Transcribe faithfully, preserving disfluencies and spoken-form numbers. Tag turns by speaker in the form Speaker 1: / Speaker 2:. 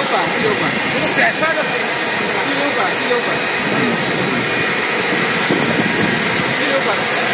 Speaker 1: 版，第六版，这个简单的第六版，第六版，第六版的。